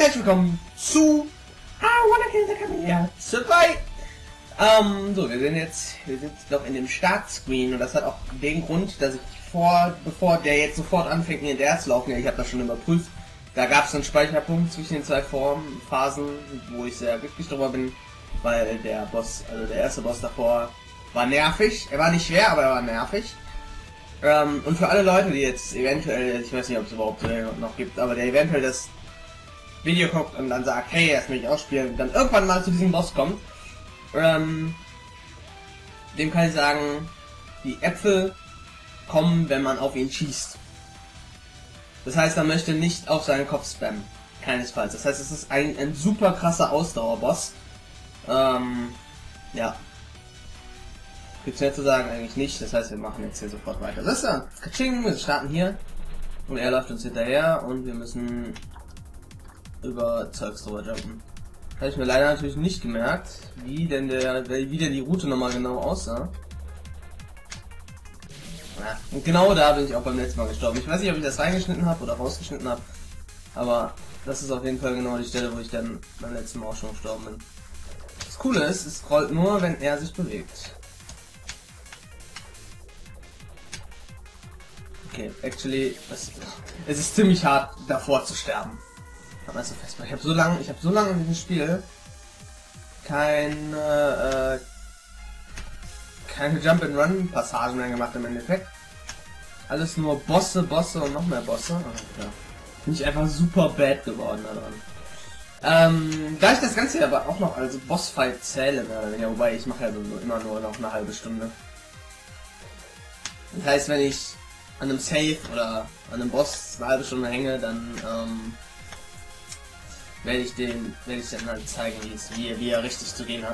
herzlich willkommen zu Wanna Kill the Camilla 2. So, wir sind noch in dem Startscreen und das hat auch den Grund, dass ich bevor der jetzt sofort anfängt, mir hinterher zu laufen, ich habe das schon überprüft, da gab es einen Speicherpunkt zwischen den zwei Phasen, wo ich sehr glücklich drüber bin, weil der Boss, also der erste Boss davor, war nervig. Er war nicht schwer, aber er war nervig. Und für alle Leute, die jetzt eventuell, ich weiß nicht, ob es überhaupt noch gibt, aber der eventuell das Video guckt und dann sagt, hey, erst will ich ausspielen, und dann irgendwann mal zu diesem Boss kommt, dem kann ich sagen, die Äpfel kommen, wenn man auf ihn schießt. Das heißt, er möchte nicht auf seinen Kopf spammen. Keinesfalls. Das heißt, es ist ein super krasser Ausdauerboss. Ja. Gibt's mehr zu sagen? Eigentlich nicht. Das heißt, wir machen jetzt hier sofort weiter. Das ist ja Katsching, wir starten hier. Und er läuft uns hinterher und wir müssen über Zeugs drüber jumpen. Habe ich mir leider natürlich nicht gemerkt, wie denn die Route nochmal genau aussah. Ja, und genau da bin ich auch beim letzten Mal gestorben. Ich weiß nicht, ob ich das reingeschnitten habe oder rausgeschnitten habe, aber das ist auf jeden Fall genau die Stelle, wo ich dann beim letzten Mal auch schon gestorben bin. Das Coole ist, es scrollt nur, wenn er sich bewegt. Okay, actually, es ist ziemlich hart, davor zu sterben. Also ich habe so lange in diesem Spiel keine Jump-and-Run-Passagen mehr gemacht im Endeffekt. Alles nur Bosse und noch mehr Bosse. Ja. Bin ich einfach super bad geworden daran. Da ich das Ganze aber auch noch als Bossfight zähle, wobei ich mache ja so immer nur noch eine halbe Stunde. Das heißt, wenn ich an einem Save oder an einem Boss eine halbe Stunde hänge, dann werde ich dann halt zeigen, wie er richtig zu gehen hat.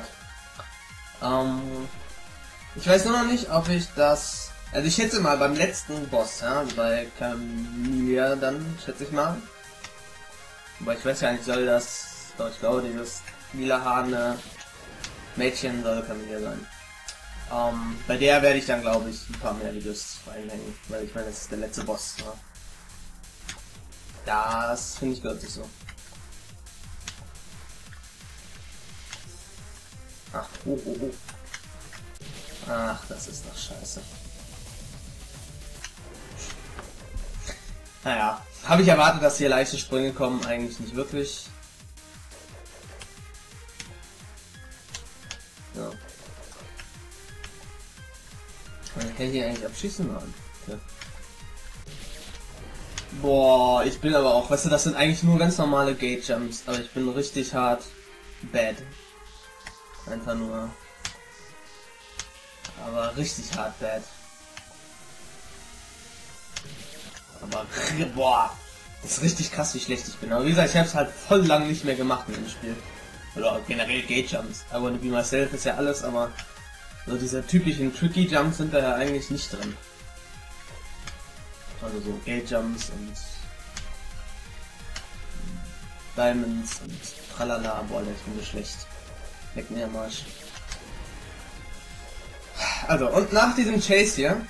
Ich weiß nur noch nicht, ob ich das... Also ich schätze mal beim letzten Boss, ja, bei Camilla dann, schätze ich mal. Aber ich weiß ja nicht, soll das... Doch, ich glaube, dieses lilahane Mädchen soll Camilla sein. Bei der werde ich dann, glaube ich, ein paar mehr Videos reinhängen, weil ich meine, das ist der letzte Boss. Ja. Das finde ich gehört sich so. Ach, oh. Ach, das ist doch scheiße. Naja, habe ich erwartet, dass hier leichte Sprünge kommen, eigentlich nicht wirklich. Ja. Man kann hier eigentlich abschießen, Mann. Ja. Boah, ich bin aber auch, weißt du, das sind eigentlich nur ganz normale Gate Jumps, aber ich bin richtig hart bad. Einfach nur. Aber richtig hart bad. Aber boah, das ist richtig krass, wie schlecht ich bin. Aber wie gesagt, ich habe es halt voll lang nicht mehr gemacht in dem Spiel. Oder generell Gate Jumps. I wanna be myself ist ja alles, aber so diese typischen Tricky Jumps sind da ja eigentlich nicht drin. Also so Gate Jumps und Diamonds und tralala. Boah, ich bin so schlecht. Leck mir am Arsch. Also, und nach diesem Chase hier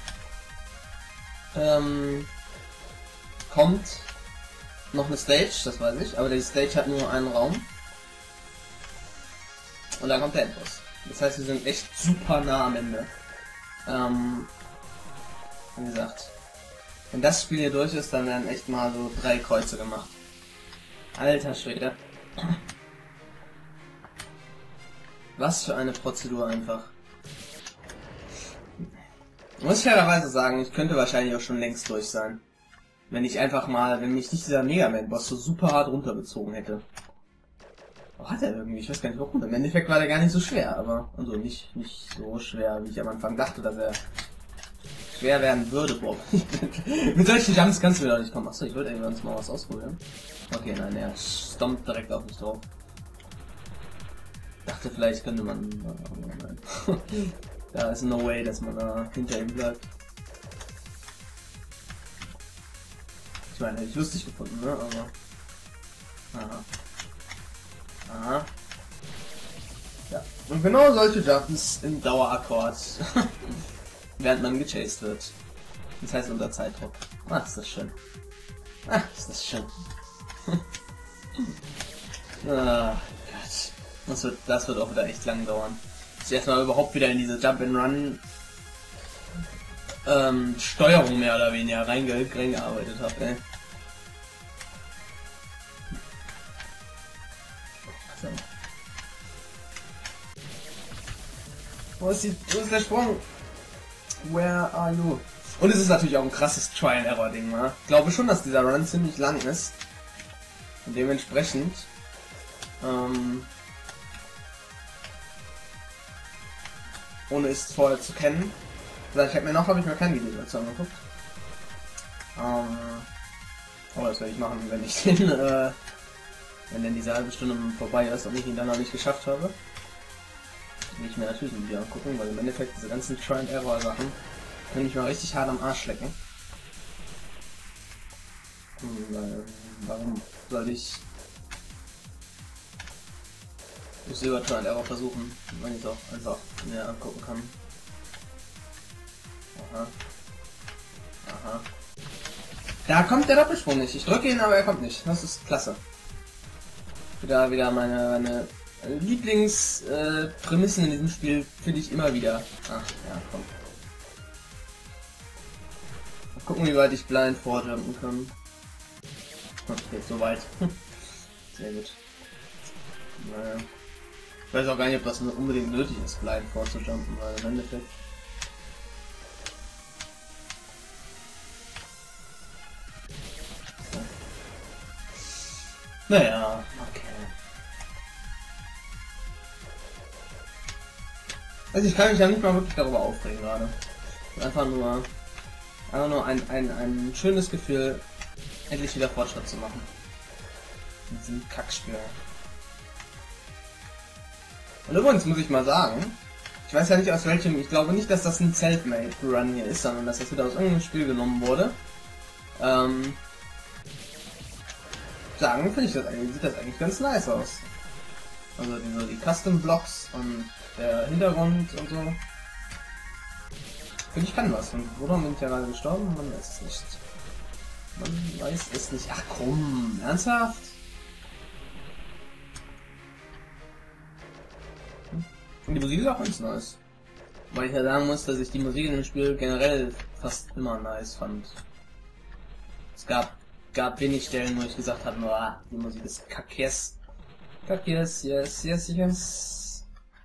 kommt noch eine Stage, das weiß ich, aber die Stage hat nur einen Raum. Und dann kommt der Endboss. Das heißt, wir sind echt super nah am Ende. Wie gesagt, wenn das Spiel hier durch ist, dann werden echt mal so 3 Kreuze gemacht. Alter Schwede. Was für eine Prozedur einfach. Muss ich fairerweise sagen, ich könnte wahrscheinlich auch schon längst durch sein. Wenn mich nicht dieser Mega Man Boss so super hart runtergezogen hätte. Oh, hat er irgendwie, ich weiß gar nicht warum. Im Endeffekt war der gar nicht so schwer, aber, also nicht so schwer, wie ich am Anfang dachte, dass er schwer werden würde. Boah. Mit solchen Jumps kannst du mir doch nicht kommen. Achso, ich wollte irgendwann mal was ausprobieren. Okay, nein, er stompt direkt auf mich drauf. Dachte, vielleicht könnte man... Oh nein. Da ist no way, dass man da hinter ihm bleibt. Ich meine, hätte ich lustig gefunden, ne? Aber... Aha. Aha. Ja. Und genau solche Jumps im Dauerakkord. Während man gechased wird. Das heißt unter Zeitdruck. Ah, ist das schön. Ah, ist das schön. Ah, Gott. Das wird auch wieder echt lang dauern. Bis ich erstmal überhaupt wieder in diese Jump-and-Run Steuerung mehr oder weniger reingearbeitet habe, ey. So. Wo ist der Sprung? Where are you? Und es ist natürlich auch ein krasses Trial-Error-Ding, ne? Ich glaube schon, dass dieser Run ziemlich lang ist. Und dementsprechend ohne es vorher zu kennen. Ich habe mir kein Video dazu angeguckt. Aber das werde ich machen, wenn ich den, wenn denn diese halbe Stunde vorbei ist und ich ihn dann noch nicht geschafft habe. Will ich mir natürlich ein Video angucken, weil im Endeffekt diese ganzen Try-and-Error-Sachen können mich mal richtig hart am Arsch lecken. Warum soll ich Silber Try-and-Error versuchen, wenn ich es auch einfach mir angucken kann? Aha. Aha. Da kommt der Doppelsprung nicht. Ich drücke ihn, aber er kommt nicht. Das ist klasse. Wieder meine Lieblingsprämissen in diesem Spiel finde ich immer wieder. Ach, ja, komm. Mal gucken, wie weit ich blind vorjumpen kann. Okay, so weit. Sehr gut. Naja. Ich weiß auch gar nicht, ob das unbedingt nötig ist, blind vorzujumpen, weil im Endeffekt... Naja, okay. Also ich kann mich ja nicht mal wirklich darüber aufregen gerade. Einfach nur ein schönes Gefühl, endlich wieder Fortschritt zu machen. In diesem Kackspiel. Und übrigens muss ich mal sagen, ich weiß ja nicht aus welchem, ich glaube nicht, dass das ein Selfmade Run hier ist, sondern dass das wieder aus irgendeinem Spiel genommen wurde. Sagen finde ich das eigentlich, sieht das eigentlich ganz nice aus. Also die Custom Blocks und der Hintergrund und so. Finde ich kann was. Und woran bin ich ja gerade gestorben? Man weiß es nicht. Man weiß es nicht. Ach komm, ernsthaft? Und die Musik ist auch ganz nice. Weil ich ja sagen muss, dass ich die Musik in dem Spiel generell fast immer nice fand. Es gab wenig Stellen, wo ich gesagt habe, oh, die Musik ist kackes. Kackes, yes.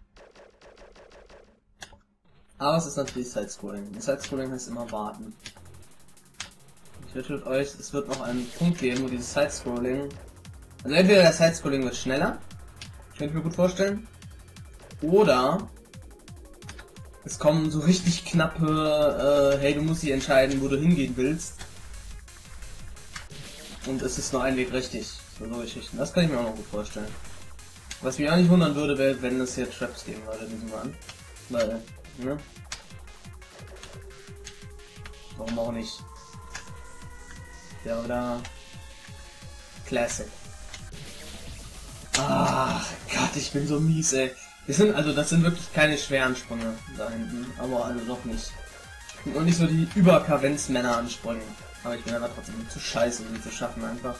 Aber es ist natürlich Sidescrolling. Sidescrolling heißt immer warten. Ich wette mit euch, es wird noch einen Punkt geben, wo dieses Sidescrolling... Also entweder der Sidescrolling wird schneller, könnte ich mir gut vorstellen, oder es kommen so richtig knappe, hey, du musst dich entscheiden, wo du hingehen willst. Und es ist nur ein Weg richtig. So Geschichten. Das kann ich mir auch noch gut vorstellen. Was mich auch nicht wundern würde, wäre, wenn es hier Traps geben würde in diesem Run. Weil, ne? Warum auch nicht? Ja, oder Classic. Ach Gott, ich bin so mies, ey. Das sind wirklich keine schweren Sprünge da hinten, aber also doch nicht. Und nicht so die Überkavenz-Männer ansprüngen. Aber ich bin aber trotzdem zu scheiße, um die zu schaffen einfach.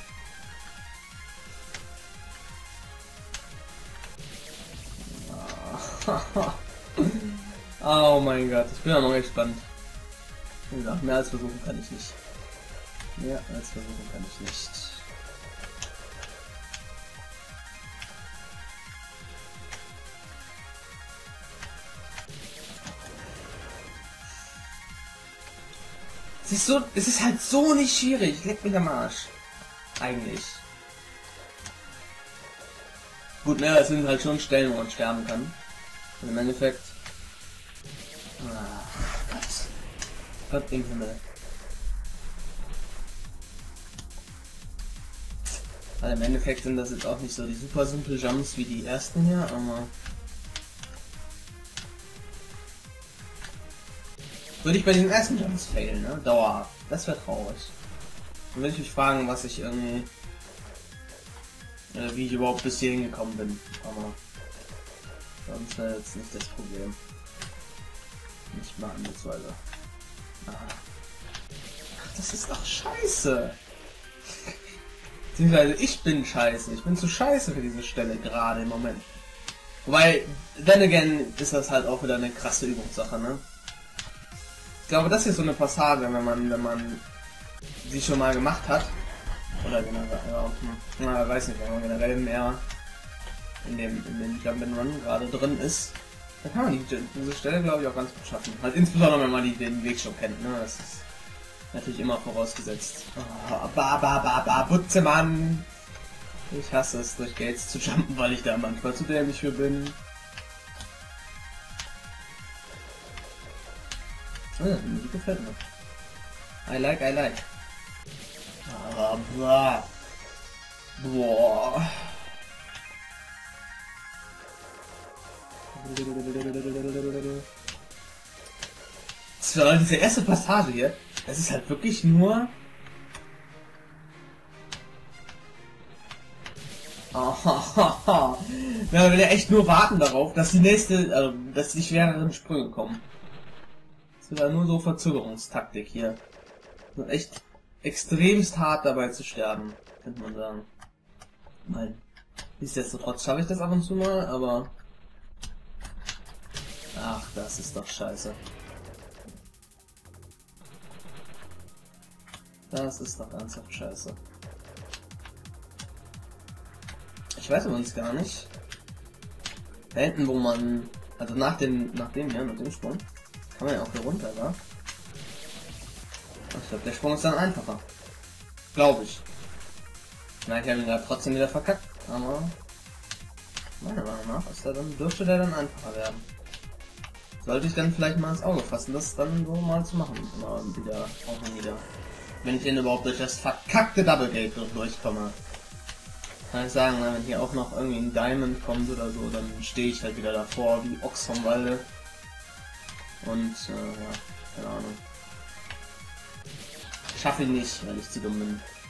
Oh mein Gott, ich bin ja noch gespannt. Wie gesagt, mehr als versuchen kann ich nicht. Mehr als versuchen kann ich nicht. Es ist halt so nicht schwierig. Leck mich am Arsch. Eigentlich. Gut, naja, es sind halt schon Stellen, wo man sterben kann. Und im Endeffekt... Ah, Gott im Himmel. Weil im Endeffekt sind das jetzt auch nicht so die super simple Jumps wie die ersten hier, aber... Würde ich bei den ersten Jumps failen, ne? Dauerhaft. Das wäre traurig. Dann würde ich mich fragen, was ich irgendwie... wie ich überhaupt bis hierhin gekommen bin. Aber... sonst wäre jetzt nicht das Problem. Nicht mal ansatzweise. Ach, das ist doch scheiße! Beziehungsweise ich bin scheiße. Ich bin zu scheiße für diese Stelle gerade im Moment. Wobei, then again, ist das halt auch wieder eine krasse Übungssache, ne? Ich glaube, das ist so eine Passage, wenn man sie schon mal gemacht hat. Oder generell, ja, weiß nicht, wenn man generell mehr in dem Jump'n'Run gerade drin ist, dann kann man diese Stelle, glaube ich, auch ganz gut schaffen. Halt insbesondere, wenn man den Weg schon kennt, ne? Das ist natürlich immer vorausgesetzt. Oh, Butzemann! Ich hasse es, durch Gates zu jumpen, weil ich da manchmal zu dämlich für bin. Oh, die Musik gefällt mir. I like. Boah. Das war diese erste Passage hier. Das ist halt wirklich nur... Ja, man will ja echt nur warten darauf, dass die nächste, also dass die schwereren Sprünge kommen. Das ist ja nur so Verzögerungstaktik hier. Das ist echt extremst hart dabei zu sterben, könnte man sagen. Nein. Nichtsdestotrotz schaffe ich das ab und zu mal, aber... Ach, das ist doch scheiße. Das ist doch ernsthaft scheiße. Ich weiß übrigens gar nicht. Da hinten, wo man... Also nach dem hier, mit dem Sprung, kann man ja auch hier runter, wa? Ich glaube, der Sprung ist dann einfacher. Glaube ich. Na, ich habe ihn gerade trotzdem wieder verkackt, aber... Meiner Meinung nach dürfte der dann einfacher werden. Sollte ich dann vielleicht mal ins Auge fassen, das dann so mal zu machen. Immer wieder, auch mal wieder. Wenn ich denn überhaupt durch das verkackte Double Gate durchkomme. Kann ich sagen, wenn hier auch noch irgendwie ein Diamond kommt oder so, dann stehe ich halt wieder davor wie Ochs vom Walde. Und, ja, keine Ahnung. Schaffe ich nicht, weil ich zu dumm bin.